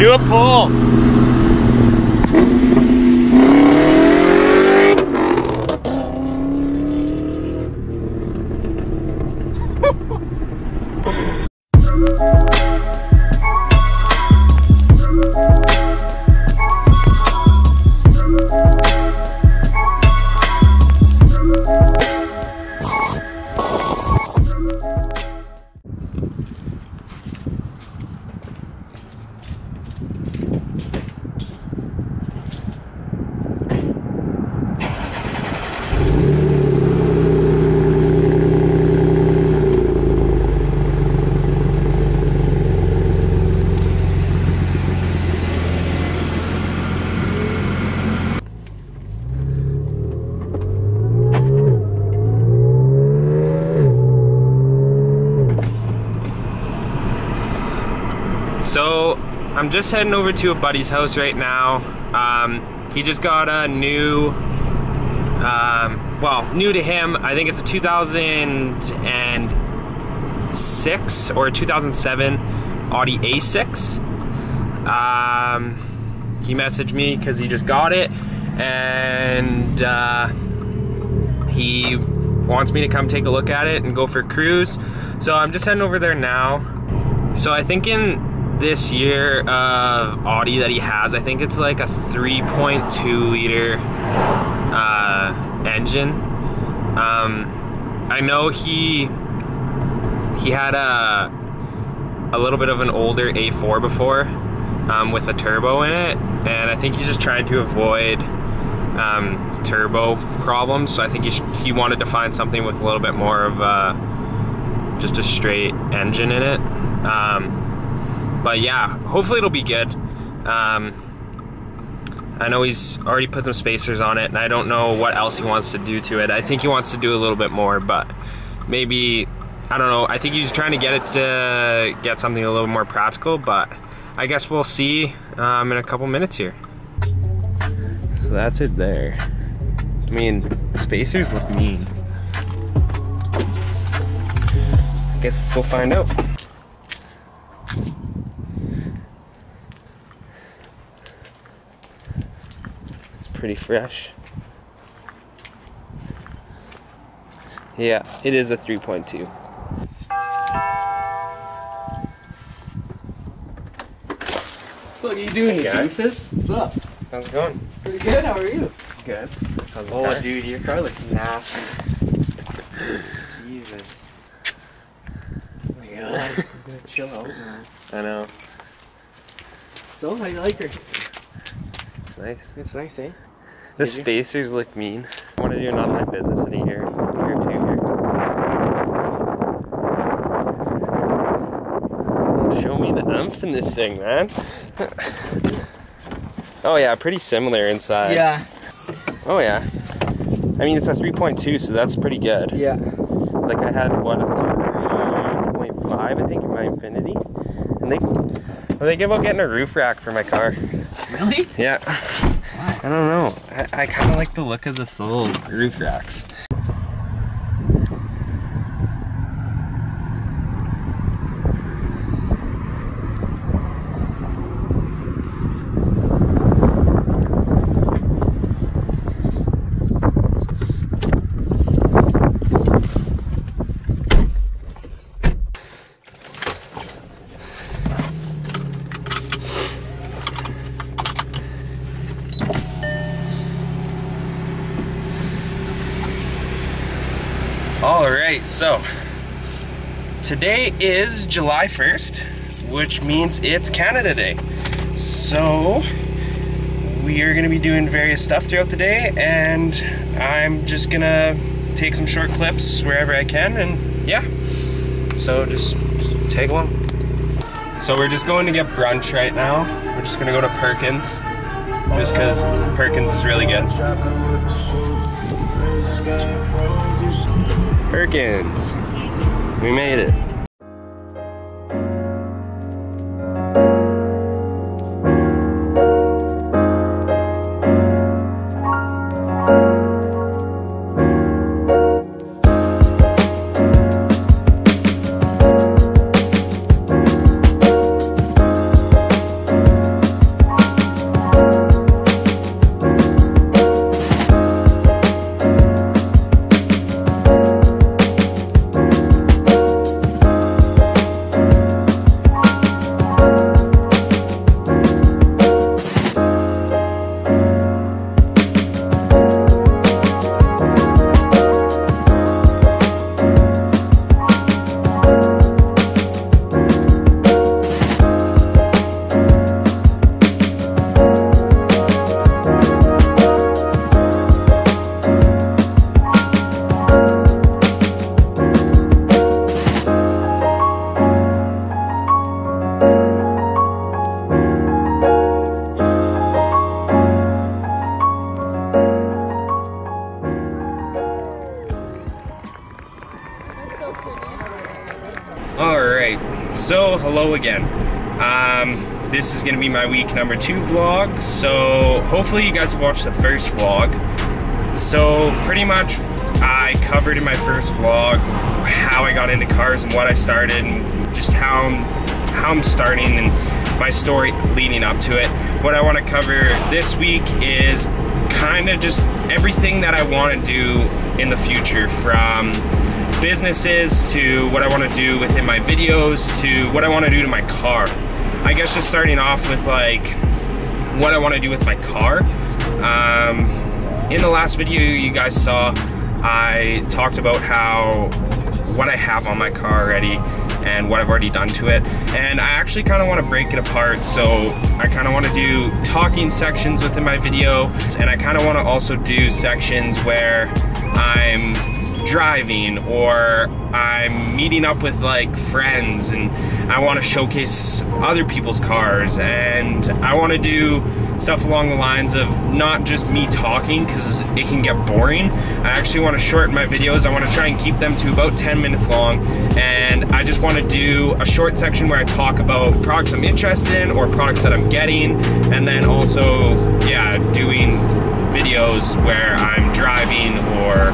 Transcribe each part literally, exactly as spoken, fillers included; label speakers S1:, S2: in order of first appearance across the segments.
S1: Do a pull. So I'm just heading over to a buddy's house right now. Um, he just got a new, um, well, new to him. I think it's a two thousand six or a two thousand seven Audi A six. Um, he messaged me because he just got it, and uh, he wants me to come take a look at it and go for a cruise. So I'm just heading over there now. So I think in this year of uh, Audi that he has, I think it's like a three point two liter uh, engine. Um, I know he he had a a little bit of an older A four before um, with a turbo in it, and I think he's just trying to avoid um, turbo problems. So I think he sh he wanted to find something with a little bit more of a, just a straight engine in it. Um, But yeah, hopefully it'll be good. Um, I know he's already put some spacers on it, and I don't know what else he wants to do to it. I think he wants to do a little bit more, but maybe, I don't know. I think he's trying to get it to get something a little more practical, but I guess we'll see um, in a couple minutes here. So that's it there. I mean, the spacers look mean. I guess let's go find out. Pretty fresh. Yeah, it is a three point two.
S2: What are you doing, you
S1: Okay.
S2: doofus? What's up?
S1: How's it going?
S2: Pretty good, how are you?
S1: Good. How's the
S2: Oh,
S1: car?
S2: dude, your car looks nasty. Jesus. Oh my god. You gotta chill out, man.
S1: I know.
S2: So, how you like her?
S1: It's nice.
S2: It's nice, eh?
S1: The
S2: Did you?
S1: spacers look mean. I want to do an online business in a year, year or two here. Show me the umph in this thing, man. Oh yeah, pretty similar inside.
S2: Yeah.
S1: Oh yeah. I mean, it's a three point two, so that's pretty good.
S2: Yeah.
S1: Like I had, what, a three point five, I think, in my Infinity. And they, well, they give out getting a roof rack for my car.
S2: Really?
S1: Yeah. Why? I don't know. I, I kind of like the look of the little roof racks. All right, so today is July first, which means it's Canada Day. So we are gonna be doing various stuff throughout the day, and I'm just gonna take some short clips wherever I can, and yeah, so just, just tag along. So we're just going to get brunch right now. We're just gonna go to Perkins, just because Perkins is really good. Perkins, we made it. So hello again. Um, this is gonna be my week number two vlog. So hopefully you guys have watched the first vlog. So pretty much I covered in my first vlog how I got into cars and what I started and just how I'm, how I'm starting and my story leading up to it. What I want to cover this week is kind of just everything that I want to do in the future, from businesses to what I want to do within my videos to what I want to do to my car. I guess just starting off with like what I want to do with my car. Um, in the last video you guys saw, I talked about how what I have on my car already and what I've already done to it, and I actually kind of want to break it apart. So I kind of want to do talking sections within my video, and I kind of want to also do sections where I'm driving or I'm meeting up with like friends and I want to showcase other people's cars, and I want to do stuff along the lines of not just me talking because it can get boring. I actually want to shorten my videos. I want to try and keep them to about ten minutes long, and I just want to do a short section where I talk about products I'm interested in or products that I'm getting, and then also, yeah, doing videos where I'm driving or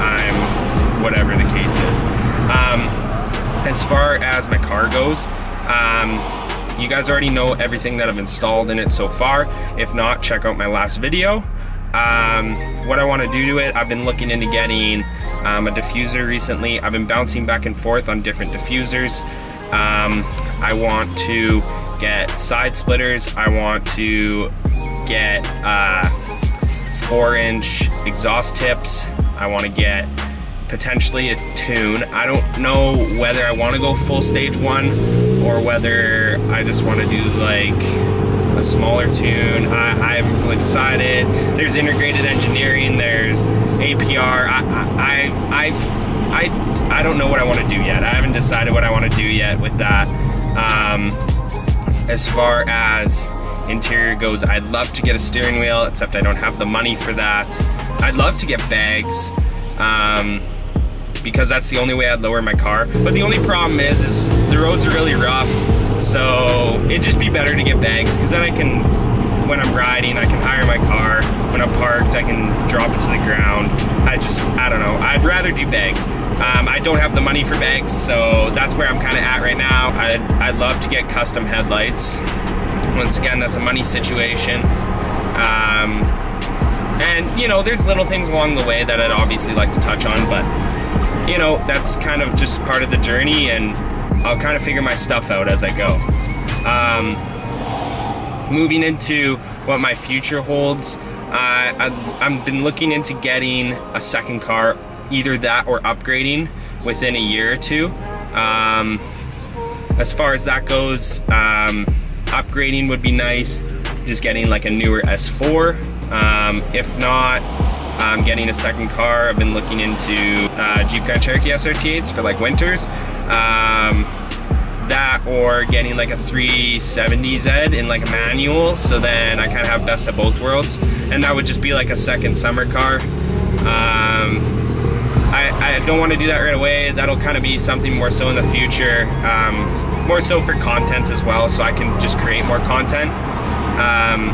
S1: I'm whatever the case is. Um, as far as my car goes, um, you guys already know everything that I've installed in it so far. If not, check out my last video. Um, what I want to do to it, I've been looking into getting um, a diffuser recently. I've been bouncing back and forth on different diffusers. Um, I want to get side splitters. I want to get uh, four inch exhaust tips. I want to get potentially a tune. I don't know whether I want to go full stage one or whether I just want to do like a smaller tune. I, I haven't fully decided. There's integrated engineering, there's A P R. I, I, I, I, I don't know what I want to do yet. I haven't decided what I want to do yet with that. Um, as far as interior goes, I'd love to get a steering wheel, except I don't have the money for that. I'd love to get bags. Um, because that's the only way I'd lower my car. But the only problem is, is the roads are really rough, so it'd just be better to get bags, because then I can, when I'm riding, I can hire my car. When I'm parked, I can drop it to the ground. I just, I don't know, I'd rather do bags. Um, I don't have the money for bags, so that's where I'm kind of at right now. I'd, I'd love to get custom headlights. Once again, that's a money situation. Um, and, you know, there's little things along the way that I'd obviously like to touch on, but you know, that's kind of just part of the journey, and I'll kind of figure my stuff out as I go. Um, moving into what my future holds, uh, I've, I've been looking into getting a second car, either that or upgrading within a year or two. Um, as far as that goes, um, upgrading would be nice, just getting like a newer S four. Um, if not, I'm getting a second car. I've been looking into uh, Jeep Grand Cherokee S R T eights for like winters. Um, that or getting like a three seventy Z in like a manual, so then I kind of have best of both worlds. And that would just be like a second summer car. Um, I, I don't want to do that right away. That'll kind of be something more so in the future. Um, more so for content as well, so I can just create more content. Um,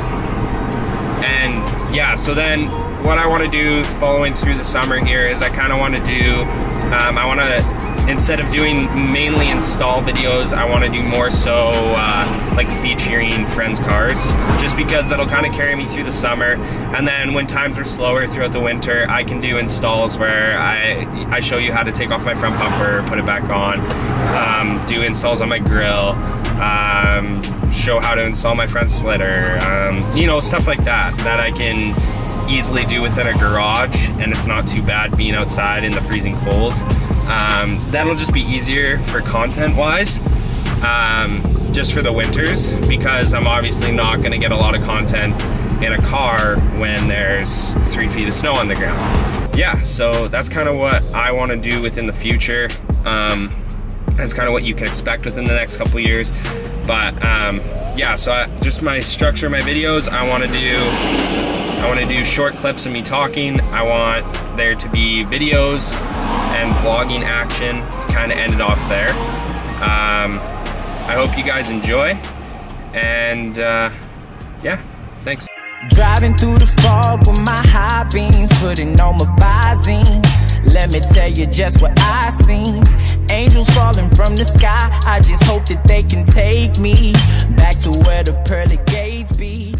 S1: and yeah, so then what I want to do following through the summer here is I kind of want to do, um, I want to, instead of doing mainly install videos, I want to do more so uh, like featuring friends' cars, just because that'll kind of carry me through the summer. And then when times are slower throughout the winter, I can do installs where I, I show you how to take off my front bumper, put it back on, um, do installs on my grill, um, show how to install my front splitter, um, you know, stuff like that, that I can easily do within a garage, and it's not too bad being outside in the freezing cold. Um, that'll just be easier for content wise, um, just for the winters, because I'm obviously not going to get a lot of content in a car when there's three feet of snow on the ground. Yeah, so that's kind of what I want to do within the future. Um, that's kind of what you can expect within the next couple years. But um, yeah, so I, just my structure of my videos, I want to do I want to do short clips of me talking. I want there to be videos and vlogging action, kind of end it off there. Um, I hope you guys enjoy, and uh, yeah, thanks.
S3: Driving through the fog with my high beams, putting on my visine. Let me tell you just what I seen. Angels falling from the sky. I just hope that they can take me back to where the pearly gates be.